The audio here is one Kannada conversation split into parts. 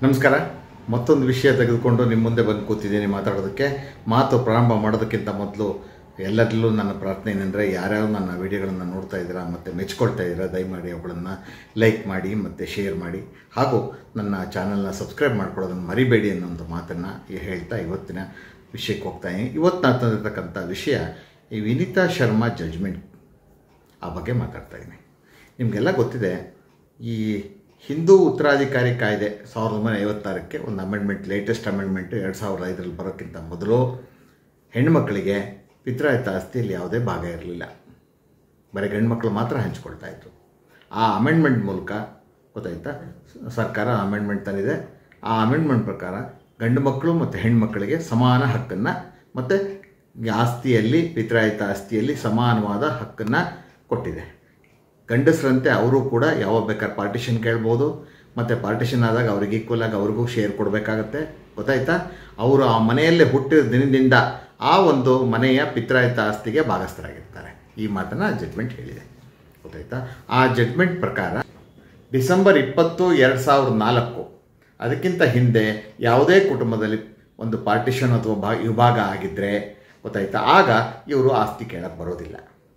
ನಮಸ್ಕಾರ. ಮತ್ತೊಂದು ವಿಷಯ ತೆಗೆದುಕೊಂಡು ನಿಮ್ಮ ಮುಂದೆ ಬಂದು ಕೂತಿದ್ದೀನಿ ಮಾತಾಡೋದಕ್ಕೆ. ಮಾತು ಪ್ರಾರಂಭ ಮಾಡೋದಕ್ಕಿಂತ ಮೊದಲು ಎಲ್ಲರಲ್ಲೂ ನನ್ನ ಪ್ರಾರ್ಥನೆ ಏನೆಂದರೆ, ಯಾರ್ಯಾರು ನನ್ನ ವಿಡಿಯೋಗಳನ್ನು ನೋಡ್ತಾ ಇದ್ದೀರಾ ಮತ್ತು ಮೆಚ್ಕೊಳ್ತಾ ಇದ್ದೀರಾ, ದಯಮಾಡಿ ಅವುಗಳನ್ನು ಲೈಕ್ ಮಾಡಿ ಮತ್ತು ಶೇರ್ ಮಾಡಿ, ಹಾಗೂ ನನ್ನ ಚಾನಲ್ನ ಸಬ್ಸ್ಕ್ರೈಬ್ ಮಾಡ್ಕೊಳ್ಳೋದನ್ನು ಮರಿಬೇಡಿ ಅನ್ನೋ ಒಂದು ಮಾತನ್ನು ಹೇಳ್ತಾ ಇವತ್ತಿನ ವಿಷಯಕ್ಕೆ ಹೋಗ್ತಾಯಿದ್ದೀನಿ. ಇವತ್ತು ನಾನು ತಂದಿರ್ತಕ್ಕಂಥ ವಿಷಯ ಈ ವಿನೀತಾ ಶರ್ಮಾ ಜಡ್ಜ್ಮೆಂಟ್ ಆ ಬಗ್ಗೆ ಮಾತಾಡ್ತಾಯಿದ್ದೀನಿ. ನಿಮಗೆಲ್ಲ ಗೊತ್ತಿದೆ, ಈ ಹಿಂದೂ ಉತ್ತರಾಧಿಕಾರಿ ಕಾಯ್ದೆ 1956ಕ್ಕೆ ಒಂದು ಅಮೆಂಡ್ಮೆಂಟ್, ಲೇಟೆಸ್ಟ್ ಅಮೆಂಡ್ಮೆಂಟು 2005ರಲ್ಲಿ ಬರೋಕ್ಕಿಂತ ಮೊದಲು ಹೆಣ್ಣುಮಕ್ಕಳಿಗೆ ಪಿತ್ರಾಯಿತ ಆಸ್ತಿಯಲ್ಲಿ ಯಾವುದೇ ಭಾಗ ಇರಲಿಲ್ಲ. ಬರೀ ಗಂಡುಮಕ್ಕಳು ಮಾತ್ರ ಹಂಚ್ಕೊಳ್ತಾಯಿದ್ರು. ಆ ಅಮೆಂಡ್ಮೆಂಟ್ ಮೂಲಕ ಗೊತ್ತಾಯ್ತಾ, ಸರ್ಕಾರ ಅಮೆಂಡ್ಮೆಂಟ್ ತಂದಿದೆ. ಆ ಅಮೆಂಡ್ಮೆಂಟ್ ಪ್ರಕಾರ ಗಂಡು ಮಕ್ಕಳು ಮತ್ತು ಹೆಣ್ಮಕ್ಕಳಿಗೆ ಸಮಾನ ಹಕ್ಕನ್ನು ಮತ್ತು ಆಸ್ತಿಯಲ್ಲಿ, ಪಿತ್ರಾಯಿತ ಆಸ್ತಿಯಲ್ಲಿ ಸಮಾನವಾದ ಹಕ್ಕನ್ನು ಕೊಟ್ಟಿದೆ. ಗಂಡಸರಂತೆ ಅವರು ಕೂಡ ಯಾವಾಗ ಬೇಕಾದ್ರೆ ಪಾರ್ಟಿಷನ್ ಕೇಳ್ಬೋದು, ಮತ್ತು ಪಾರ್ಟಿಷನ್ ಆದಾಗ ಅವ್ರಿಗೆ ಈಕ್ವಲ್ ಆಗಿ ಅವ್ರಿಗೂ ಶೇರ್ ಕೊಡಬೇಕಾಗತ್ತೆ. ಗೊತ್ತಾಯ್ತಾ, ಅವರು ಆ ಮನೆಯಲ್ಲೇ ಹುಟ್ಟಿದ ದಿನದಿಂದ ಆ ಒಂದು ಮನೆಯ ಪಿತ್ರಾಯಿತ ಆಸ್ತಿಗೆ ಭಾಗಸ್ಥರಾಗಿರ್ತಾರೆ. ಈ ಮಾತನ್ನು ಜಡ್ಜ್ಮೆಂಟ್ ಹೇಳಿದೆ. ಗೊತ್ತಾಯ್ತಾ, ಆ ಜಡ್ಜ್ಮೆಂಟ್ ಪ್ರಕಾರ ಡಿಸೆಂಬರ್ 20, 2004 ಅದಕ್ಕಿಂತ ಹಿಂದೆ ಯಾವುದೇ ಕುಟುಂಬದಲ್ಲಿ ಒಂದು ಪಾರ್ಟಿಷನ್ ಅಥವಾ ವಿಭಾಗ ಆಗಿದ್ದರೆ ಗೊತ್ತಾಯ್ತಾ, ಆಗ ಇವರು ಆಸ್ತಿ ಕೇಳಕ್ಕೆ ಬರೋದಿಲ್ಲ.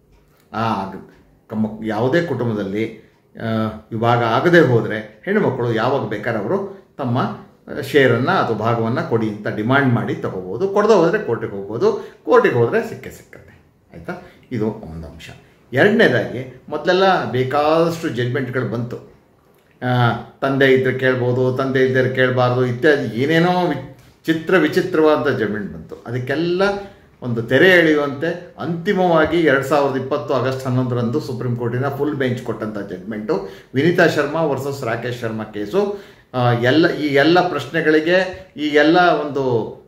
ಯಾವುದೇ ಕುಟುಂಬದಲ್ಲಿ ವಿಭಾಗ ಆಗದೆ ಹೋದರೆ ಹೆಣ್ಣುಮಕ್ಕಳು ಯಾವಾಗ ಬೇಕಾದ್ರೆ ಅವರು ತಮ್ಮ ಶೇರನ್ನು ಅಥವಾ ಭಾಗವನ್ನು ಕೊಡಿ ಅಂತ ಡಿಮಾಂಡ್ ಮಾಡಿ ತೊಗೋಬೋದು. ಕೊಡದೆ ಹೋದರೆ ಕೋರ್ಟಿಗೆ ಹೋಗ್ಬೋದು, ಕೋರ್ಟಿಗೆ ಹೋದರೆ ಸಿಕ್ಕತ್ತೆ. ಆಯಿತಾ, ಇದು ಒಂದು ಅಂಶ. ಎರಡನೇದಾಗಿ, ಮೊದಲೆಲ್ಲ ಬೇಕಾದಷ್ಟು ಜಡ್ಜ್ಮೆಂಟ್ಗಳು ಬಂತು. ತಂದೆ ಇದ್ದರೆ ಕೇಳ್ಬೋದು, ತಂದೆ ಇದ್ದರೆ ಕೇಳಬಾರ್ದು ಇತ್ಯಾದಿ ಏನೇನೋ ವಿಚಿತ್ರವಾದ ಜಡ್ಜ್ಮೆಂಟ್ ಬಂತು. ಅದಕ್ಕೆಲ್ಲ ಒಂದು ತೆರೆ ಎಳೆಯುವಂತೆ ಅಂತಿಮವಾಗಿ 2020 ಆಗಸ್ಟ್ 11ರಂದು ಸುಪ್ರೀಂ ಕೋರ್ಟಿನ ಫುಲ್ ಬೆಂಚ್ ಕೊಟ್ಟಂಥ judgement Vineeta Sharma versus Rakesh Sharma case ಈ ಎಲ್ಲ ಪ್ರಶ್ನೆಗಳಿಗೆ, ಈ ಎಲ್ಲ ಒಂದು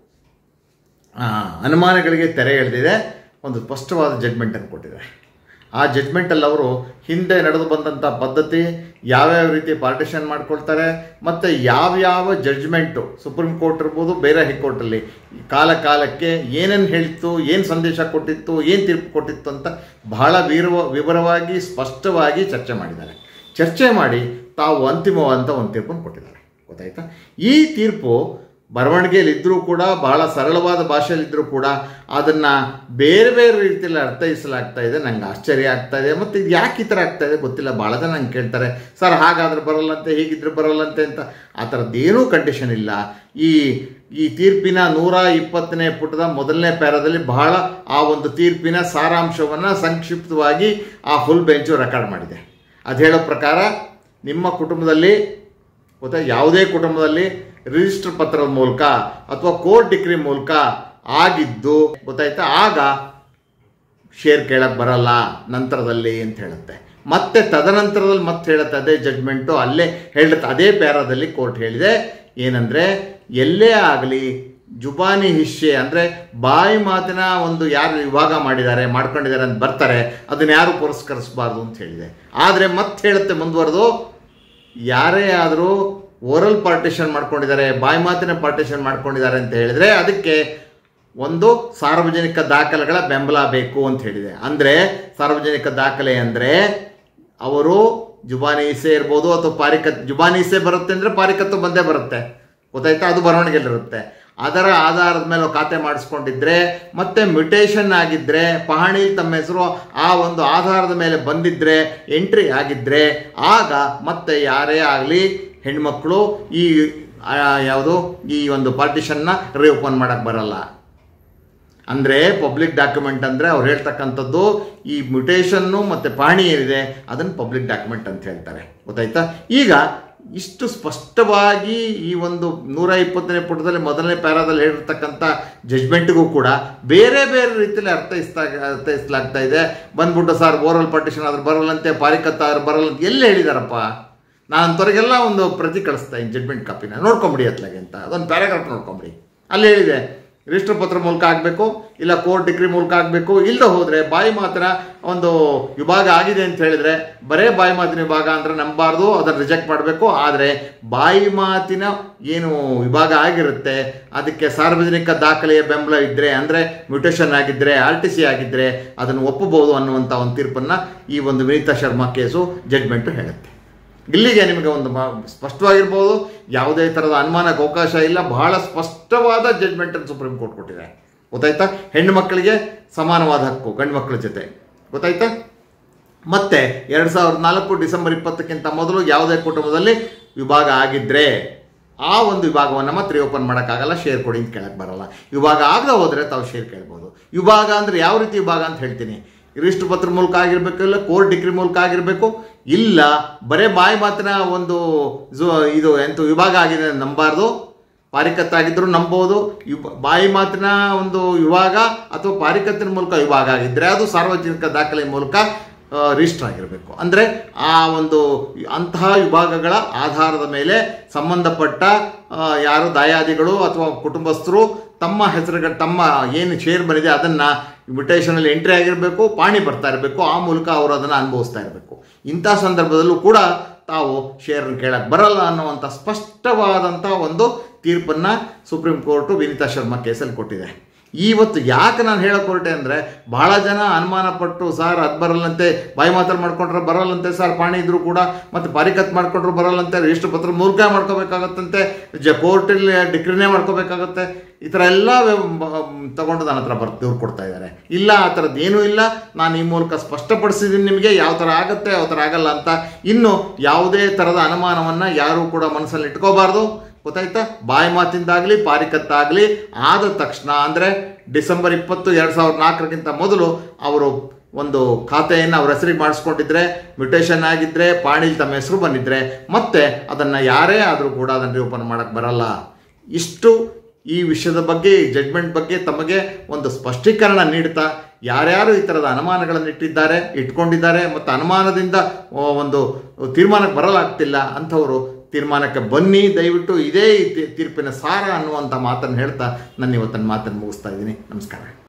ಅನುಮಾನಗಳಿಗೆ ತೆರೆ ಎಳೆದಿದೆ. ಒಂದು ಸ್ಪಷ್ಟವಾದ ಜಡ್ಜ್ಮೆಂಟನ್ನು ಕೊಟ್ಟಿದೆ. ಆ ಜಡ್ಜ್ಮೆಂಟಲ್ಲಿ ಅವರು ಹಿಂದೆ ನಡೆದು ಬಂದಂಥ ಪದ್ಧತಿ, ಯಾವ್ಯಾವ ರೀತಿ ಪಾರ್ಟಿಷನ್ ಮಾಡ್ಕೊಳ್ತಾರೆ, ಮತ್ತು ಯಾವ್ಯಾವ ಜಡ್ಜ್ಮೆಂಟು ಸುಪ್ರೀಂ ಕೋರ್ಟ್ ಇರ್ಬೋದು, ಬೇರೆ ಹೈಕೋರ್ಟಲ್ಲಿ ಕಾಲಕ್ಕೆ ಏನೇನು ಹೇಳಿತ್ತು, ಏನು ಸಂದೇಶ ಕೊಟ್ಟಿತ್ತು, ಏನು ತೀರ್ಪು ಕೊಟ್ಟಿತ್ತು ಅಂತ ಬಹಳ ವಿವರವಾಗಿ ಸ್ಪಷ್ಟವಾಗಿ ಚರ್ಚೆ ಮಾಡಿ ತಾವು ಅಂತಿಮವಾದಂಥ ಒಂದು ತೀರ್ಪನ್ನು ಕೊಟ್ಟಿದ್ದಾರೆ. ಗೊತ್ತಾಯ್ತಾ, ಈ ತೀರ್ಪು ಬರವಣಿಗೆಯಲ್ಲಿದ್ದರೂ ಕೂಡ, ಬಹಳ ಸರಳವಾದ ಭಾಷೆಯಲ್ಲಿದ್ದರೂ ಕೂಡ ಅದನ್ನು ಬೇರೆ ರೀತಿಯಲ್ಲಿ ಅರ್ಥೈಸಲಾಗ್ತಾ ಇದೆ. ನಂಗೆ ಆಶ್ಚರ್ಯ ಆಗ್ತಾ ಇದೆ. ಮತ್ತು ಇದು ಯಾಕೆ ಈ ಥರ ಆಗ್ತಾ ಇದೆ ಗೊತ್ತಿಲ್ಲ. ಭಾಳ ಜನ ನಂಗೆ ಕೇಳ್ತಾರೆ, ಸರ್ ಹಾಗಾದರೆ ಬರಲ್ಲಂತೆ, ಹೀಗಿದ್ರೆ ಬರಲ್ಲಂತೆ ಅಂತ. ಆ ಥರದ್ದೇನೂ ಕಂಡೀಷನ್ ಇಲ್ಲ. ಈ ತೀರ್ಪಿನ 120ನೇ ಪುಟದ ಮೊದಲನೇ ಪ್ಯಾರಾದಲ್ಲಿ ಬಹಳ ಆ ಒಂದು ತೀರ್ಪಿನ ಸಾರಾಂಶವನ್ನು ಸಂಕ್ಷಿಪ್ತವಾಗಿ ಆ ಫುಲ್ ಬೆಂಚು ರೆಕಾರ್ಡ್ ಮಾಡಿದೆ. ಅದು ಹೇಳೋ ಪ್ರಕಾರ, ನಿಮ್ಮ ಕುಟುಂಬದಲ್ಲಿ ಯಾವುದೇ ಕುಟುಂಬದಲ್ಲಿ ರಿಜಿಸ್ಟರ್ ಪತ್ರದ ಮೂಲಕ ಅಥವಾ ಕೋರ್ಟ್ ಡಿಕ್ರಿ ಮೂಲಕ ಆಗಿದ್ದು ಗೊತ್ತಾಯ್ತಾ, ಆಗ ಶೇರ್ ಕೇಳಕ್ಕೆ ಬರಲ್ಲ ನಂತರದಲ್ಲಿ ಅಂತ ಹೇಳುತ್ತೆ. ಮತ್ತೆ ತದನಂತರದಲ್ಲಿ ಮತ್ತೆ ಹೇಳುತ್ತೆ ಅದೇ ಜಡ್ಜ್ಮೆಂಟು, ಅಲ್ಲೇ ಹೇಳುತ್ತೆ, ಅದೇ ಪ್ಯಾರಾದಲ್ಲಿ ಕೋರ್ಟ್ ಹೇಳಿದೆ ಏನಂದರೆ, ಎಲ್ಲೇ ಆಗಲಿ ಜುಬಾನಿ ಹಿಸ್ಸೆ ಅಂದರೆ ಬಾಯಿ ಮಾತಿನ ಒಂದು ಯಾರು ವಿಭಾಗ ಮಾಡ್ಕೊಂಡಿದ್ದಾರೆ ಅಂತ ಬರ್ತಾರೆ, ಅದನ್ನು ಯಾರು ಪುರಸ್ಕರಿಸಬಾರ್ದು ಅಂತ ಹೇಳಿದೆ. ಆದರೆ ಮತ್ತೆ ಹೇಳುತ್ತೆ ಮುಂದುವರೆದು, ಯಾರೇ ಆದರೂ ಓರಲ್ ಪಾರ್ಟಿಷನ್ ಮಾಡ್ಕೊಂಡಿದ್ದಾರೆ, ಬಾಯಿ ಮಾತಿನ ಪಾರ್ಟಿಷನ್ ಮಾಡ್ಕೊಂಡಿದ್ದಾರೆ ಅಂತ ಹೇಳಿದರೆ ಅದಕ್ಕೆ ಒಂದು ಸಾರ್ವಜನಿಕ ದಾಖಲೆಗಳ ಬೆಂಬಲ ಬೇಕು ಅಂತ ಹೇಳಿದೆ. ಅಂದರೆ ಸಾರ್ವಜನಿಕ ದಾಖಲೆ ಅಂದರೆ ಅವರು ಜುಬಾನಿ ಹಿಸ್ಸೆ ಇರ್ಬೋದು ಅಥವಾ ಜುಬಾನಿ ಹಿಸ್ಸೆ ಬರುತ್ತೆ ಅಂದರೆ ಪಾರಿಕತ್ತು ಬಂದೇ ಬರುತ್ತೆ. ಗೊತ್ತಾಯ್ತಾ, ಅದು ಬರವಣಿಗೆಯಲ್ಲಿರುತ್ತೆ. ಅದರ ಆಧಾರದ ಮೇಲೆ ಖಾತೆ ಮಾಡಿಸ್ಕೊಂಡಿದ್ರೆ, ಮತ್ತು ಮ್ಯುಟೇಷನ್ ಆಗಿದ್ದರೆ, ಪಹಣಿ ತಮ್ಮ ಹೆಸರು ಆ ಒಂದು ಆಧಾರದ ಮೇಲೆ ಬಂದಿದ್ದರೆ, ಎಂಟ್ರಿ ಆಗಿದ್ದರೆ, ಆಗ ಮತ್ತೆ ಯಾರೇ ಆಗಲಿ ಹೆಣ್ಮಕ್ಳು ಈ ಒಂದು ಪಾರ್ಟಿಷನ್ನ ರೀಓಪನ್ ಮಾಡೋಕ್ಕೆ ಬರಲ್ಲ. ಅಂದರೆ ಪಬ್ಲಿಕ್ ಡಾಕ್ಯುಮೆಂಟ್ ಅಂದರೆ ಅವ್ರು ಹೇಳ್ತಕ್ಕಂಥದ್ದು ಈ ಮ್ಯುಟೇಷನ್ನು ಮತ್ತು ಪಹಣಿ ಏನಿದೆ ಅದನ್ನು ಪಬ್ಲಿಕ್ ಡಾಕ್ಯುಮೆಂಟ್ ಅಂತ ಹೇಳ್ತಾರೆ. ಗೊತ್ತಾಯ್ತಾ, ಈಗ ಇಷ್ಟು ಸ್ಪಷ್ಟವಾಗಿ ಈ ಒಂದು 120ನೇ ಪುಟದಲ್ಲಿ ಮೊದಲನೇ ಪ್ಯಾರಾದಲ್ಲಿ ಹೇಳಿರ್ತಕ್ಕಂಥ ಜಡ್ಜ್ಮೆಂಟ್ಗೂ ಕೂಡ ಬೇರೆ ರೀತಿಯಲ್ಲಿ ಅರ್ಥೈಸಲಾಗ್ತಾ ಇದೆ. ಬಂದ್ಬಿಟ್ಟು ಸರ್ ಓರಲ್ ಪಾರ್ಟಿಷನ್ ಆದ್ರೆ ಬರಲ್ಲಂತೆ, ಪಾರಿಕತ್ತ ಆದ್ರೆ ಬರಲ್ಲ ಅಂತ ಎಲ್ಲಿ ಹೇಳಿದಾರಪ್ಪ? ನಾನು ಅಂಥವ್ರಿಗೆಲ್ಲ ಒಂದು ಪ್ರತಿ ಕಳಿಸ್ತಾ ಇದ್ದೀನಿ, ಜಡ್ಜ್ಮೆಂಟ್ ಕಾಪಿನ ನೋಡ್ಕೊಂಬಿಡಿ ಅತ್ಲಾಗೆ ಅಂತ, ಅದೊಂದು ಪ್ಯಾರಾಗ್ರಾಫ್ ನೋಡ್ಕೊಂಬಿಡಿ. ಅಲ್ಲಿ ಹೇಳಿದೆ ರಿಜಿಸ್ಟರ್ ಪತ್ರ ಮೂಲಕ ಆಗಬೇಕು, ಇಲ್ಲ ಕೋರ್ಟ್ ಡಿಗ್ರಿ ಮೂಲಕ ಆಗಬೇಕು, ಇಲ್ಲದೆ ಹೋದರೆ ಬಾಯಿ ಮಾತಿನ ಒಂದು ವಿಭಾಗ ಆಗಿದೆ ಅಂತ ಹೇಳಿದರೆ, ಬರೇ ಬಾಯಿ ಮಾತಿನ ವಿಭಾಗ ಅಂದರೆ ನಂಬಾರ್ದು, ಅದನ್ನು ರಿಜೆಕ್ಟ್ ಮಾಡಬೇಕು. ಆದರೆ ಬಾಯಿ ಮಾತಿನ ಏನು ವಿಭಾಗ ಆಗಿರುತ್ತೆ ಅದಕ್ಕೆ ಸಾರ್ವಜನಿಕ ದಾಖಲೆಯ ಬೆಂಬಲ ಇದ್ದರೆ, ಅಂದರೆ ಮ್ಯುಟೇಷನ್ ಆಗಿದ್ದರೆ, RTC ಆಗಿದ್ದರೆ ಅದನ್ನು ಒಪ್ಪಬಹುದು ಅನ್ನುವಂಥ ಒಂದು ತೀರ್ಪನ್ನು ಈ ಒಂದು ವಿನೀತಾ ಶರ್ಮಾ ಕೇಸು ಜಡ್ಜ್ಮೆಂಟು ಹೇಳುತ್ತೆ. ಇಲ್ಲಿಗೆ ನಿಮಗೆ ಒಂದು ಸ್ಪಷ್ಟವಾಗಿರ್ಬೋದು, ಯಾವುದೇ ಥರದ ಅನುಮಾನಕ್ಕೆ ಅವಕಾಶ ಇಲ್ಲ. ಬಹಳ ಸ್ಪಷ್ಟವಾದ ಜಡ್ಜ್ಮೆಂಟನ್ನು ಸುಪ್ರೀಂ ಕೋರ್ಟ್ ಕೊಟ್ಟಿದೆ. ಗೊತ್ತಾಯ್ತಾ? ಹೆಣ್ಣು ಮಕ್ಕಳಿಗೆ ಸಮಾನವಾದ ಹಕ್ಕು ಗಂಡು ಮಕ್ಕಳ ಜೊತೆ. ಗೊತ್ತಾಯ್ತಾ? ಮತ್ತು 2004 ಡಿಸೆಂಬರ್ 20ಕ್ಕಿಂತ ಮೊದಲು ಯಾವುದೇ ಕುಟುಂಬದಲ್ಲಿ ವಿಭಾಗ ಆಗಿದ್ದರೆ ಆ ಒಂದು ವಿಭಾಗವನ್ನು ಮತ್ತೆ ರಿಓಪನ್ ಮಾಡೋಕ್ಕಾಗಲ್ಲ, ಶೇರ್ ಕೊಡಿ ಅಂತ ಕೇಳಕ್ಕೆ ಬರಲ್ಲ. ವಿಭಾಗ ಆಗದೆ ಹೋದರೆ ತಾವು ಶೇರ್ ಕೇಳ್ಬೋದು. ವಿಭಾಗ ಅಂದರೆ ಯಾವ ರೀತಿ ವಿಭಾಗ ಅಂತ ಹೇಳ್ತೀನಿ. ರಿಜಿಸ್ಟರ್ ಪತ್ರ ಮೂಲಕ ಆಗಿರಬೇಕು, ಇಲ್ಲ ಕೋರ್ಟ್ ಡಿಗ್ರಿ ಮೂಲಕ ಆಗಿರಬೇಕು, ಇಲ್ಲ ಬರೇ ಬಾಯಿ ಮಾತಿನ ಒಂದು ಇದು ವಿಭಾಗ ಆಗಿದೆ ನಂಬಾರ್ದು. ಪಾರಿಕತ್ತಾಗಿದ್ದರೂ ನಂಬೋದು. ಬಾಯಿ ಮಾತಿನ ಒಂದು ವಿಭಾಗ ಅಥವಾ ಪಾರಿಕತ್ತಿನ ಮೂಲಕ ವಿಭಾಗ ಆಗಿದ್ದರೆ ಅದು ಸಾರ್ವಜನಿಕ ದಾಖಲೆ ಮೂಲಕ ರಿಜಿಸ್ಟರ್ ಆಗಿರಬೇಕು. ಅಂದರೆ ಆ ಒಂದು ಅಂತಹ ವಿಭಾಗಗಳ ಆಧಾರದ ಮೇಲೆ ಸಂಬಂಧಪಟ್ಟ ಯಾರು ದಾಯಾದಿಗಳು ಅಥವಾ ಕುಟುಂಬಸ್ಥರು ತಮ್ಮ ಹೆಸರುಗಳು ತಮ್ಮ ಏನು ಶೇರ್ ಬಂದಿದೆ ಅದನ್ನು ಇನ್ವಿಟೇಷನಲ್ಲಿ ಎಂಟ್ರಿ ಆಗಿರಬೇಕು, ಪಾಣಿ ಬರ್ತಾ ಇರಬೇಕು. ಆ ಮೂಲಕ ಅವರು ಅದನ್ನು ಅನುಭವಿಸ್ತಾ ಇರಬೇಕು. ಇಂಥ ಸಂದರ್ಭದಲ್ಲೂ ಕೂಡ ತಾವು ಶೇರನ್ನು ಕೇಳಕ್ಕೆ ಬರಲ್ಲ ಅನ್ನುವಂಥ ಸ್ಪಷ್ಟವಾದಂಥ ಒಂದು ತೀರ್ಪನ್ನು ಸುಪ್ರೀಂ ಕೋರ್ಟು ವಿನೀತಾ ಶರ್ಮಾ ಕೇಸಲ್ಲಿ ಕೊಟ್ಟಿದೆ. ಇವತ್ತು ಯಾಕೆ ನಾನು ಹೇಳಕ್ಕೆ ಹೊರಟೆ ಅಂದರೆ, ಭಾಳ ಜನ ಅನುಮಾನ ಪಟ್ಟು ಸರ್ ಅದು ಬರಲ್ಲಂತೆ, ಬಾಯಿ ಮಾತಲ್ಲಿ ಮಾಡ್ಕೊಂಡ್ರೆ ಬರಲ್ಲಂತೆ ಸರ್, ಪಾಣಿ ಇದ್ದರೂ ಕೂಡ, ಮತ್ತು ಪಾರಿಕತ್ ಮಾಡ್ಕೊಂಡ್ರು ಬರಲ್ಲಂತೆ, ರಿಜಿಸ್ಟರ್ ಪತ್ರ ಮೂಲಕ ಮಾಡ್ಕೋಬೇಕಾಗತ್ತಂತೆ, ಕೋರ್ಟಲ್ಲಿ ಡಿಗ್ರಿನೇ ಮಾಡ್ಕೋಬೇಕಾಗತ್ತೆ, ಈ ಥರ ಎಲ್ಲ ತಗೊಂಡು ನನ್ನ ಹತ್ರ ದೂರು ಕೊಡ್ತಾ ಇದ್ದಾರೆ. ಇಲ್ಲ, ಆ ಥರದ್ದು ಏನೂ ಇಲ್ಲ, ನಾನು ಈ ಮೂಲಕ ಸ್ಪಷ್ಟಪಡಿಸಿದ್ದೀನಿ ನಿಮಗೆ ಯಾವ ಥರ ಆಗುತ್ತೆ ಯಾವ ಥರ ಆಗಲ್ಲ ಅಂತ. ಇನ್ನು ಯಾವುದೇ ಥರದ ಅನುಮಾನವನ್ನು ಯಾರೂ ಕೂಡ ಮನಸ್ಸಲ್ಲಿ ಇಟ್ಕೋಬಾರ್ದು. ಗೊತ್ತಾಯ್ತಾ? ಬಾಯಿ ಮಾತಿಂದಾಗಲಿ ಪಾರಿಕತ್ತಾಗಲಿ ಆದ ತಕ್ಷಣ, ಅಂದರೆ ಡಿಸೆಂಬರ್ 20, 2004ಕ್ಕಿಂತ ಮೊದಲು ಅವರು ಒಂದು ಖಾತೆಯನ್ನು ಅವ್ರ ಹೆಸರಿಗೆ ಮಾಡಿಸ್ಕೊಂಡಿದ್ರೆ, ಮ್ಯೂಟೇಷನ್ ಆಗಿದ್ದರೆ, ಪಾಣಿಲಿ ತಮ್ಮ ಹೆಸರು ಬಂದಿದ್ದರೆ, ಮತ್ತೆ ಅದನ್ನು ಯಾರೇ ಆದರೂ ಕೂಡ ಅದನ್ನು ರಿಓಪನ್ ಮಾಡೋಕ್ಕೆ ಬರಲ್ಲ. ಇಷ್ಟು ಈ ವಿಷಯದ ಬಗ್ಗೆ, ಈ ಜಡ್ಜ್ಮೆಂಟ್ ಬಗ್ಗೆ ತಮಗೆ ಒಂದು ಸ್ಪಷ್ಟೀಕರಣ ನೀಡ್ತಾ, ಯಾರ್ಯಾರು ಈ ಥರದ ಅನುಮಾನಗಳನ್ನು ಇಟ್ಕೊಂಡಿದ್ದಾರೆ ಮತ್ತು ಅನುಮಾನದಿಂದ ಒಂದು ತೀರ್ಮಾನಕ್ಕೆ ಬರಲಾಗ್ತಿಲ್ಲ ಅಂಥವರು ತೀರ್ಮಾನಕ್ಕೆ ಬನ್ನಿ. ದಯವಿಟ್ಟು ಇದೇ ತೀರ್ಪಿನ ಸಾರ ಅನ್ನುವಂಥ ಮಾತನ್ನು ಹೇಳ್ತಾ ನನ್ನ ಇವತ್ತಿನ ಮಾತನ್ನು ಮುಗಿಸ್ತಾ ಇದ್ದೀನಿ. ನಮಸ್ಕಾರ.